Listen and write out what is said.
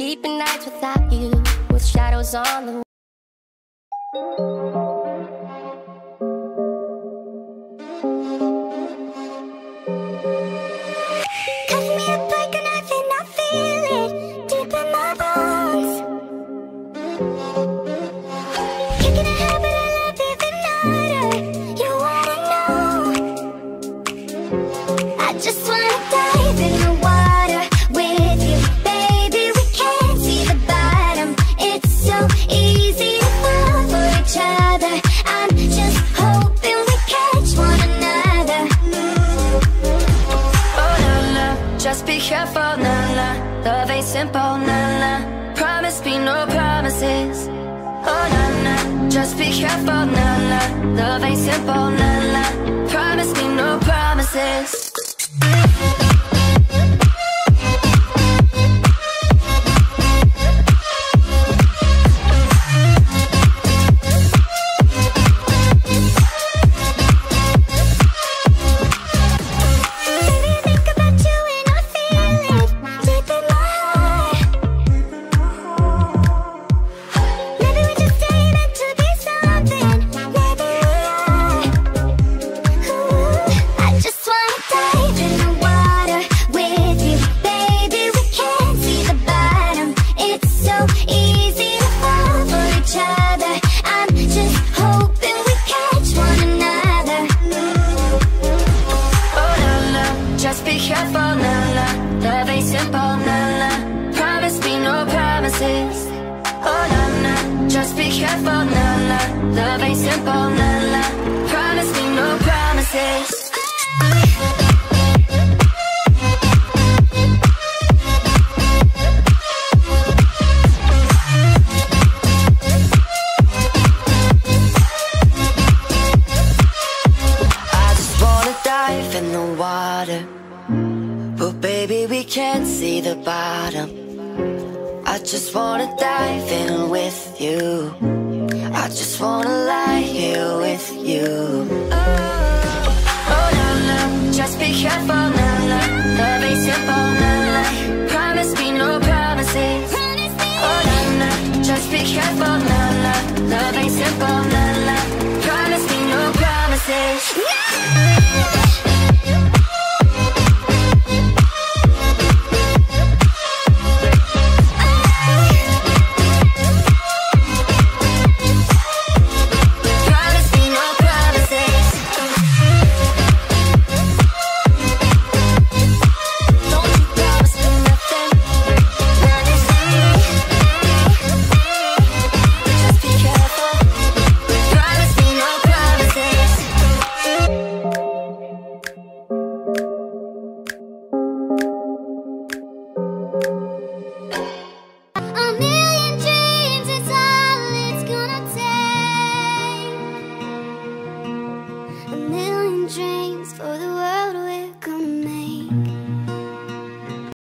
sleeping nights without you, with shadows on the cutting me up like a knife and I feel it deep in my bones. Kicking a habit I love even harder. You wanna know? I just wanna dive in the water with you, baby. We can't see the bottom. It's so easy to fall for each other. I'm just hoping we catch one another. Oh na na, just be careful, na na. Love ain't simple, na na. Promise me no promises. Oh na na, just be careful, na na. Love ain't simple, na na. Promise me no promises. Oh na na, just be careful, na na. Love ain't simple, na na. Promise me no promises. I just wanna dive in the water, but baby we can't see the bottom. I just wanna dive in with you. I just wanna lie here with you. Oh na na, just be careful, na na. Love ain't simple, na na. Promise me no promises. Oh na na, just be careful, na na. Love ain't simple, na na.